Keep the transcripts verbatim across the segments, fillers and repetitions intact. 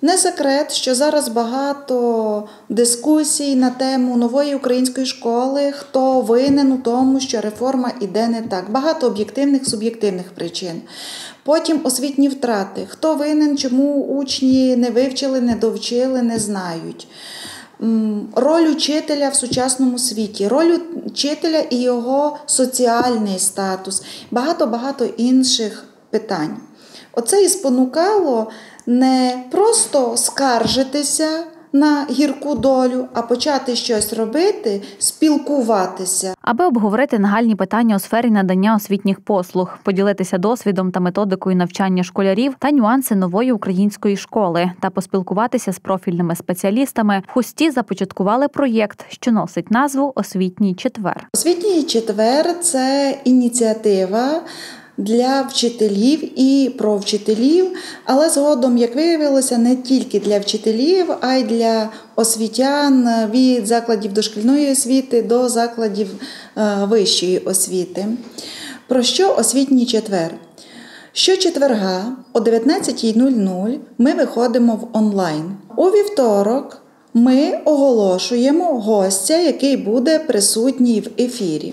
Не секрет, що зараз багато дискусій на тему нової української школи, хто винен у тому, що реформа іде не так. Багато об'єктивних, суб'єктивних причин. Потім освітні втрати. Хто винен, чому учні не вивчили, не довчили, не знають. Роль учителя в сучасному світі, роль учителя і його соціальний статус, багато-багато інших питань. Оце і спонукало не просто скаржитися на гірку долю, а почати щось робити, спілкуватися. Аби обговорити нагальні питання у сфері надання освітніх послуг, поділитися досвідом та методикою навчання школярів та нюанси нової української школи та поспілкуватися з профільними спеціалістами, в Хусті започаткували проєкт, що носить назву «Освітній четвер». «Освітній четвер» – це ініціатива для вчителів і про вчителів, але згодом, як виявилося, не тільки для вчителів, а й для освітян від закладів дошкільної освіти до закладів вищої освіти. Про що освітній четвер? Щочетверга о дев'ятнадцятій нуль нуль ми виходимо в онлайн. У вівторок ми оголошуємо гостя, який буде присутній в ефірі.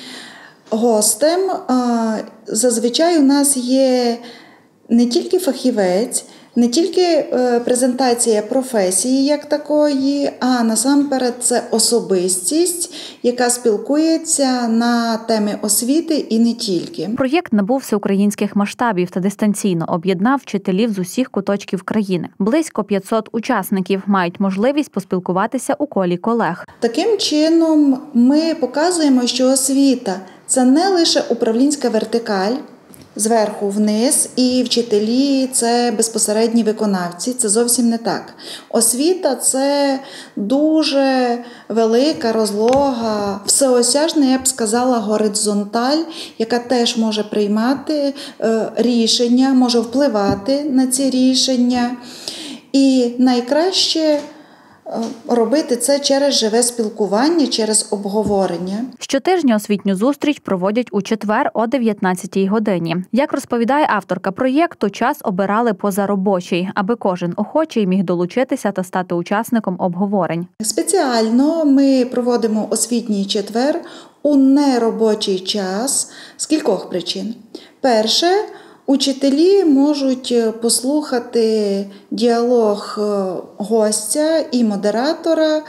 Гостем зазвичай у нас є не тільки фахівець, не тільки презентація професії як такої, а насамперед це особистість, яка спілкується на теми освіти і не тільки. Проєкт набув всеукраїнських масштабів та дистанційно об'єднав вчителів з усіх куточків країни. Близько п'ятсот учасників мають можливість поспілкуватися у колі колег. Таким чином ми показуємо, що освіта – це не лише управлінська вертикаль, зверху вниз, і вчителі – це безпосередні виконавці. Це зовсім не так. Освіта – це дуже велика, розлога, всеосяжна, я б сказала, горизонталь, яка теж може приймати рішення, може впливати на ці рішення. І найкраще робити це через живе спілкування, через обговорення. Щотижня освітню зустріч проводять у четвер о дев'ятнадцятій годині. Як розповідає авторка проєкту, час обирали позаробочий, аби кожен охочий міг долучитися та стати учасником обговорень. Спеціально ми проводимо освітній четвер у неробочий час з кількох причин. Перше – учителі можуть послухати діалог гостя і модератора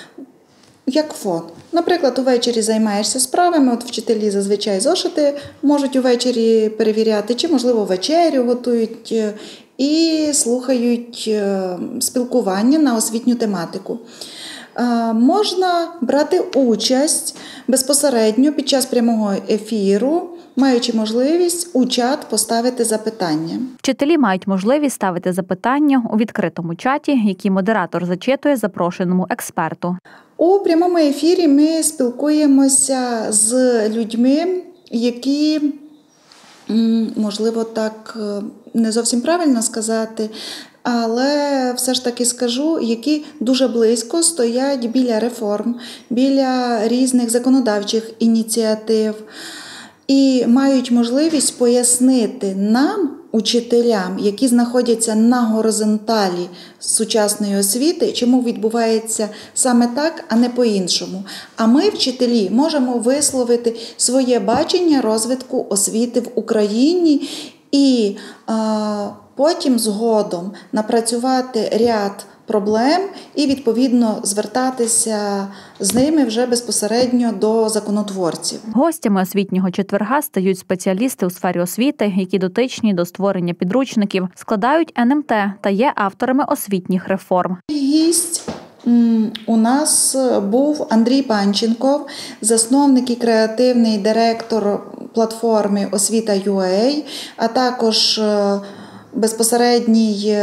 як фон. Наприклад, увечері займаєшся справами, от вчителі зазвичай зошити можуть увечері перевіряти, чи, можливо, вечерю готують і слухають спілкування на освітню тематику. Можна брати участь безпосередньо під час прямого ефіру, маючи можливість у чат поставити запитання. Вчителі мають можливість ставити запитання у відкритому чаті, який модератор зачитує запрошеному експерту. У прямому ефірі ми спілкуємося з людьми, які, можливо, так не зовсім правильно сказати, але все ж таки скажу, які дуже близько стоять біля реформ, біля різних законодавчих ініціатив і мають можливість пояснити нам, учителям, які знаходяться на горизонталі сучасної освіти, чому відбувається саме так, а не по-іншому. А ми, вчителі, можемо висловити своє бачення розвитку освіти в Україні і а, потім згодом напрацювати ряд проблем і, відповідно, звертатися з ними вже безпосередньо до законотворців. Гостями освітнього четверга стають спеціалісти у сфері освіти, які дотичні до створення підручників, складають ен ем те та є авторами освітніх реформ. Гість у нас був Андрій Панченков, засновник і креативний директор платформи «Освіта.ua», а також безпосередній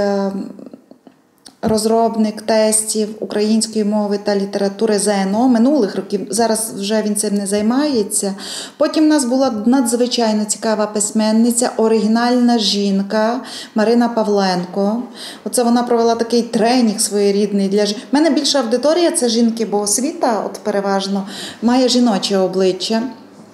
розробник тестів української мови та літератури зе ен о минулих років. Зараз вже він цим не займається. Потім в нас була надзвичайно цікава письменниця, оригінальна жінка Марина Павленко. Оце вона провела такий тренінг своєрідний для жінок. У мене більша аудиторія – це жінки, бо освіта от переважно має жіноче обличчя.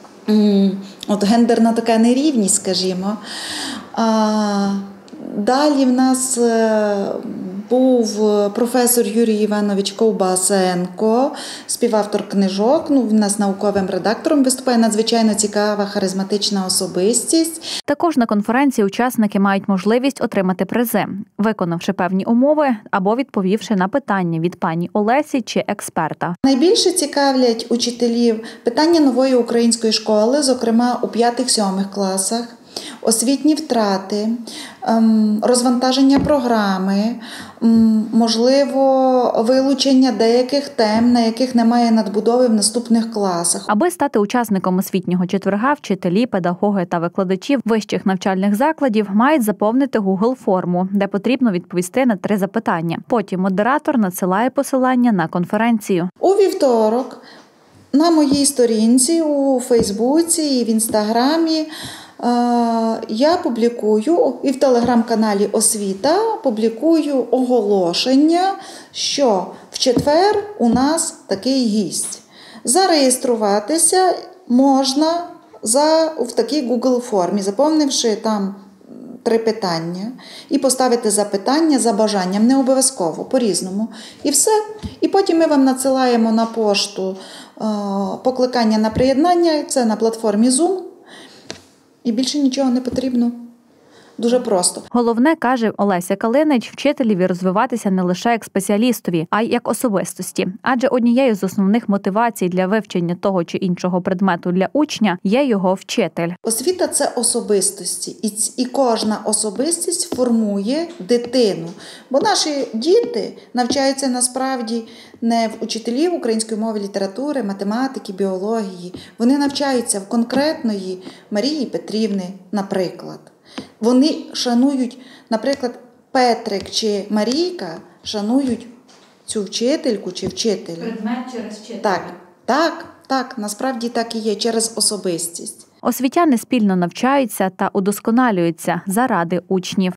От гендерна така нерівність, скажімо. А, далі в нас був професор Юрій Іванович Ковбасенко, співавтор книжок. Ну, він у нас науковим редактором виступає, надзвичайно цікава, харизматична особистість. Також на конференції учасники мають можливість отримати призи, виконавши певні умови або відповівши на питання від пані Олесі чи експерта. Найбільше цікавлять учителів питання нової української школи, зокрема у п'ятих-сьомих класах, освітні втрати, розвантаження програми, можливо, вилучення деяких тем, на яких немає надбудови в наступних класах. Аби стати учасником освітнього четверга, вчителі, педагоги та викладачі вищих навчальних закладів мають заповнити Google-форму, де потрібно відповісти на три запитання. Потім модератор надсилає посилання на конференцію. У вівторок на моїй сторінці у Фейсбуці і в Інстаграмі я публікую, і в телеграм-каналі «Освіта» публікую оголошення, що в четвер у нас такий гість. Зареєструватися можна за, в такій Google-формі, заповнивши там три питання, і поставити запитання за бажанням, не обов'язково, по-різному. І все. І потім ми вам надсилаємо на пошту е, покликання на приєднання, це на платформі Zoom. І більше нічого не потрібно. Дуже просто. Головне, каже Олеся Калинич, вчителеві розвиватися не лише як спеціалістові, а й як особистості. Адже однією з основних мотивацій для вивчення того чи іншого предмету для учня є його вчитель. Освіта – це особистості. І, і кожна особистість формує дитину. Бо наші діти навчаються насправді не в учителів української мови, літератури, математики, біології. Вони навчаються в конкретної Марії Петрівни, наприклад. Вони шанують, наприклад, Петрик чи Марійка шанують цю вчительку чи вчителя. Предмет через вчителя. Так, так, так, насправді так і є, через особистість. Освітяни спільно навчаються та удосконалюються заради учнів.